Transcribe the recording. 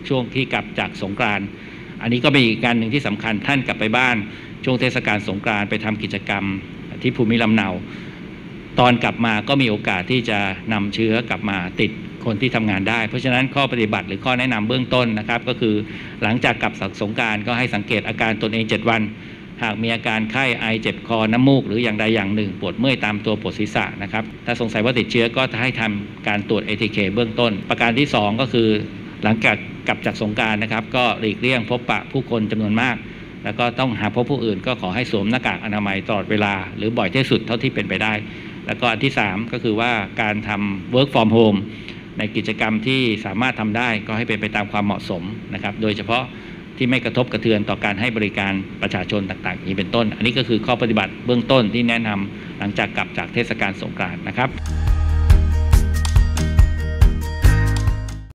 ช่วงที่กลับจากสงกรานต์อันนี้ก็เป็นอีกการหนึ่งที่สำคัญท่านกลับไปบ้านช่วงเทศกาลสงกรานต์ไปทำกิจกรรมที่ภูมิลำเนาตอนกลับมาก็มีโอกาสที่จะนำเชื้อกลับมาติดคนที่ทำงานได้เพราะฉะนั้นข้อปฏิบัติหรือข้อแนะนำเบื้องต้นนะครับก็คือหลังจากกลับสงกรานต์ก็ให้สังเกตอาการตนเอง7 วันหากมีอาการไข้ไอเจ็บคอน้ำมูกหรืออย่างใดอย่างหนึ่งปวดเมื่อยตามตัวปวดศีรษะนะครับถ้าสงสัยว่าติดเชื้อก็ให้ทำการตรวจ ATK เบื้องต้นประการที่2ก็คือหลังจากกลับจากสงกรานต์นะครับก็หลีกเลี่ยงพบปะผู้คนจำนวนมากแล้วก็ต้องหาพบผู้อื่นก็ขอให้สวมหน้ากากอนามัยตลอดเวลาหรือบ่อยที่สุดเท่าที่เป็นไปได้แล้วก็อันที่3ก็คือว่าการทำ work from home ในกิจกรรมที่สามารถทำได้ก็ให้เป็นไปตามความเหมาะสมนะครับโดยเฉพาะที่ไม่กระทบกระเทือนต่อการให้บริการประชาชนต่างๆนี้เป็นต้นอันนี้ก็คือข้อปฏิบัติเบื้องต้นที่แนะนำหลังจากกลับจากเทศกาลสงกรานต์นะครับ